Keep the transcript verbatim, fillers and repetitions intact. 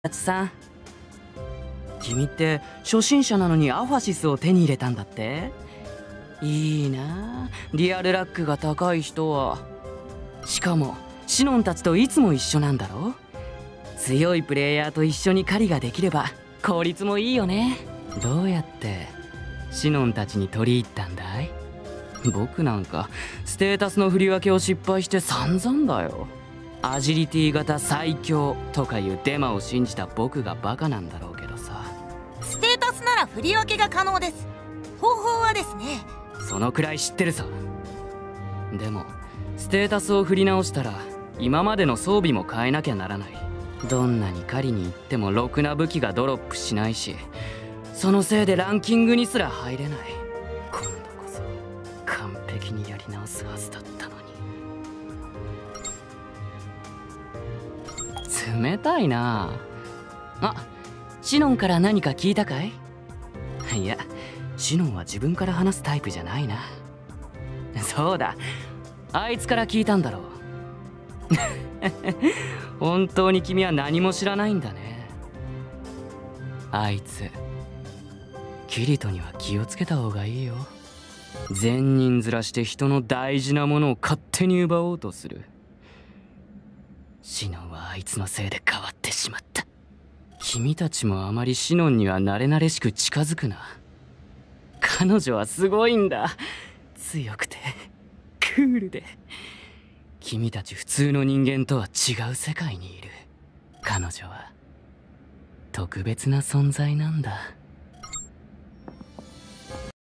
たちさん、君って初心者なのにアファシスを手に入れたんだって。いいなあ、リアルラックが高い人は。しかもシノンたちといつも一緒なんだろ。強いプレイヤーと一緒に狩りができれば効率もいいよね。どうやってシノンたちに取り入ったんだい？僕なんかステータスの振り分けを失敗して散々だよ。アジリティ型最強とかいうデマを信じた僕がバカなんだろうけどさ。 ステータスなら振り分けが可能です。方法はですね。 そのくらい知ってるさ。でもステータスを振り直したら今までの装備も変えなきゃならない。どんなに狩りに行ってもろくな武器がドロップしないし、そのせいでランキングにすら入れない。今度こそ完璧にやり直すはずだったのに。冷たいなあ。あ、シノンから何か聞いたかい？いや、シノンは自分から話すタイプじゃないな。そうだ、あいつから聞いたんだろう。本当に君は何も知らないんだね。あいつキリトには気をつけた方がいいよ。善人面して人の大事なものを勝手に奪おうとする。シノンはあいつのせいで変わってしまった。君たちもあまりシノンには慣れ慣れしく近づくな。彼女はすごいんだ。強くてクールで、君たち普通の人間とは違う世界にいる。彼女は特別な存在なんだ。